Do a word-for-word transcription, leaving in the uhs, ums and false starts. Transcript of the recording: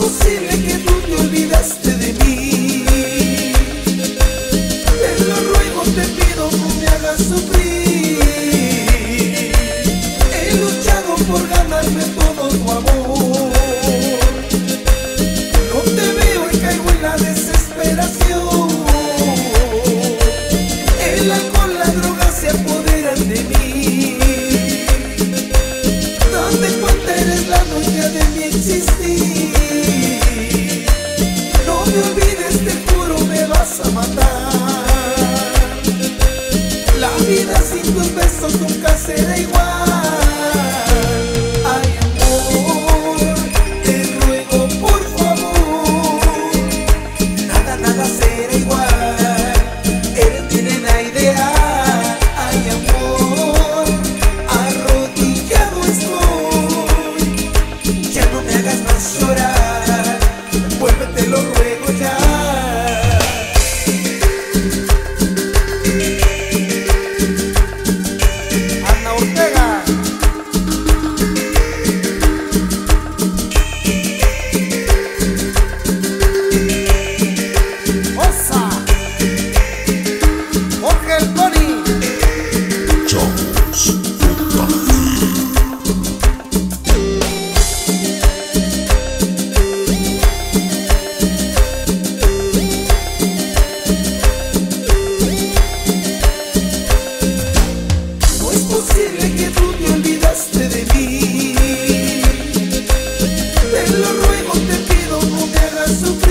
posible que tú te olvidaste de mí. Te lo ruego, te pido, no me hagas sufrir. He luchado por ganarme todo tu amor. No te veo y caigo en la desesperación. El alcohol, la droga se apoderan de mí. Date cuenta, eres la dueña de mi existir. No me olvides, te juro, me vas a matar. La vida sin tus besos nunca será igual. Ay, amor, te ruego por favor, nada, nada será igual. Eres mi nena ideal. Ay, amor, arrodillado estoy. Ya no me hagas más llorar, vuélvete, lo ruego ya. Ana Ortega. Osa. Jorge el Tony. Jones Fotografía. No es posible que tú te olvidaste de mí. Te lo ruego, te pido, no me hagas sufrir.